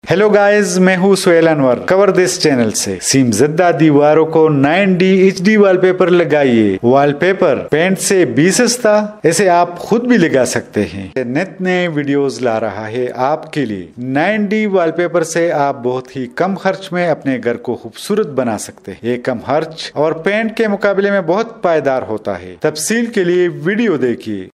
Hello guys, मैं हूँ Sohail Anwar cover this channel से। सीमजदा दीवारों को 9D HD वॉलपेपर लगाइए। वॉलपेपर पेंट से भी सस्ता, इसे आप खुद भी लगा सकते हैं। नित नए वीडियोस ला रहा है आपके लिए। 9D वॉलपेपर से आप बहुत ही कम खर्च में अपने घर को खूबसूरत बना सकते हैं। ये कम खर्च और पेंट के मुकाबले में बहुत पायदार होता है। तफसील के लिए वीडियो देखिए।